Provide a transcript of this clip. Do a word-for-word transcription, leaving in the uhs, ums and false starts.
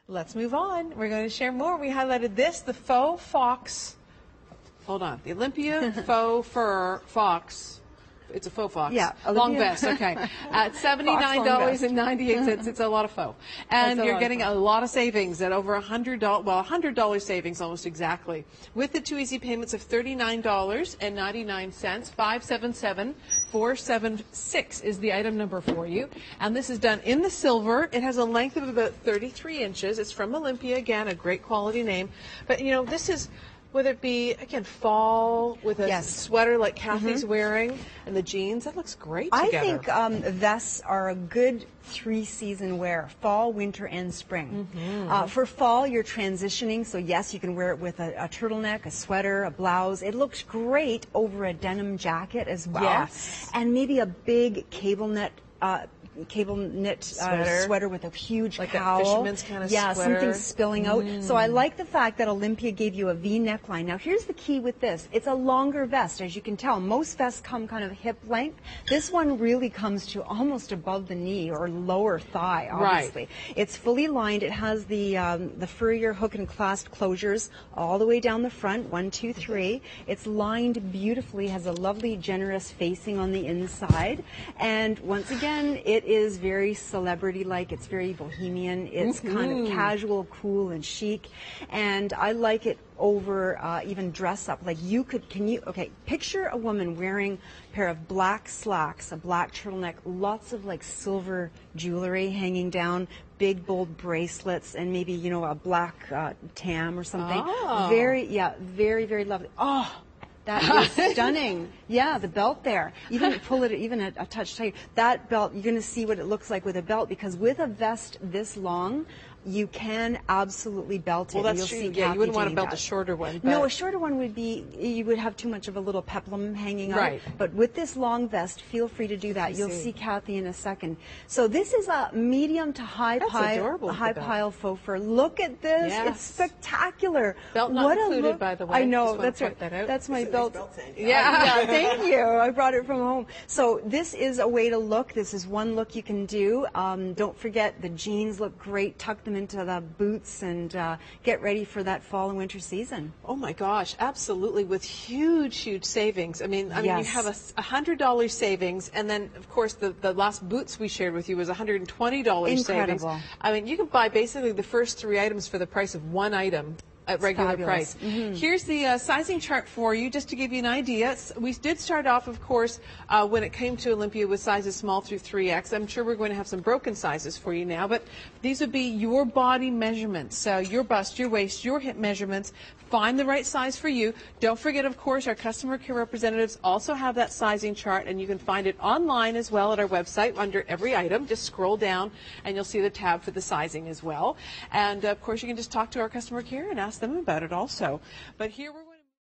Let's move on. We're going to share more. We highlighted this, the faux fox. Hold on. The Olympia faux fur fox. It's a faux fox. Yeah. Long vest, okay. At seventy-nine dollars and ninety-eight cents. It's a lot of faux. And you're getting a lot of savings at over one hundred dollars, well, one hundred dollars savings almost exactly. With the two easy payments of thirty-nine dollars and ninety-nine cents, five seven seven, four seven six is the item number for you. And this is done in the silver. It has a length of about thirty-three inches. It's from Olympia, again, a great quality name. But, you know, this is... whether it be, again, fall with a yes. sweater like Kathy's mm-hmm. wearing and the jeans, that looks great together. I think um, vests are a good three-season wear, fall, winter, and spring. Mm-hmm. uh, for fall, you're transitioning, so yes, you can wear it with a, a turtleneck, a sweater, a blouse. It looks great over a denim jacket as well. Yes. And maybe a big cable net uh, cable knit uh, sweater. sweater with a huge like cowl. Like a fisherman's kind of yeah, sweater. something spilling out. Mm. So I like the fact that Olympia gave you a V neckline. Now here's the key with this. It's a longer vest, as you can tell. Most vests come kind of hip length. This one really comes to almost above the knee or lower thigh, obviously. Right. It's fully lined. It has the um, the Furrier hook and clasp closures all the way down the front, one, two, three. It's lined beautifully, has a lovely generous facing on the inside. And once again, it is very celebrity-like. It's very bohemian. It's mm-hmm. kind of casual, cool, and chic. And I like it over uh, even dress up. Like you could, can you, okay, picture a woman wearing a pair of black slacks, a black turtleneck, lots of like silver jewelry hanging down, big bold bracelets, and maybe, you know, a black uh, tam or something. Oh. Very, yeah, very, very lovely. Oh, that is stunning. Yeah, the belt there. Even pull it even a, a touch tighter. That belt, you're going to see what it looks like with a belt, because with a vest this long, you can absolutely belt it. Well, that's You'll true. See yeah, Kathy you wouldn't want to doing belt that. a shorter one. No, a shorter one would be, you would have too much of a little peplum hanging out. Right. But with this long vest, feel free to do that. I You'll see. see Kathy in a second. So this is a medium to high That's pile, adorable, high the belt. pile faux fur. Look at this. Yes. It's spectacular. Belt not what included, a look. by the way. I know. Just That's want right. to point that out. That's my It's a belt. nice belt thing. Yeah. yeah, thank you. I brought it from home. So this is a way to look. This is one look you can do. Um, don't forget the jeans look great. Tuck them into the boots and uh, get ready for that fall and winter season. Oh my gosh, absolutely, with huge, huge savings. I mean, I mean, Yes. you have a a hundred dollars savings, and then of course the the last boots we shared with you was a hundred and twenty dollars savings. Incredible. I mean, you can buy basically the first three items for the price of one item. At regular fabulous. price. Mm-hmm. Here's the uh, sizing chart for you, just to give you an idea. S- We did start off, of course, uh, when it came to Olympia with sizes small through three X. I'm sure we're going to have some broken sizes for you now, but these would be your body measurements. So your bust, your waist, your hip measurements. Find the right size for you. Don't forget, of course, our customer care representatives also have that sizing chart, and you can find it online as well at our website under every item. Just scroll down, and you'll see the tab for the sizing as well. And, of course, you can just talk to our customer care and ask them about it also. But here we're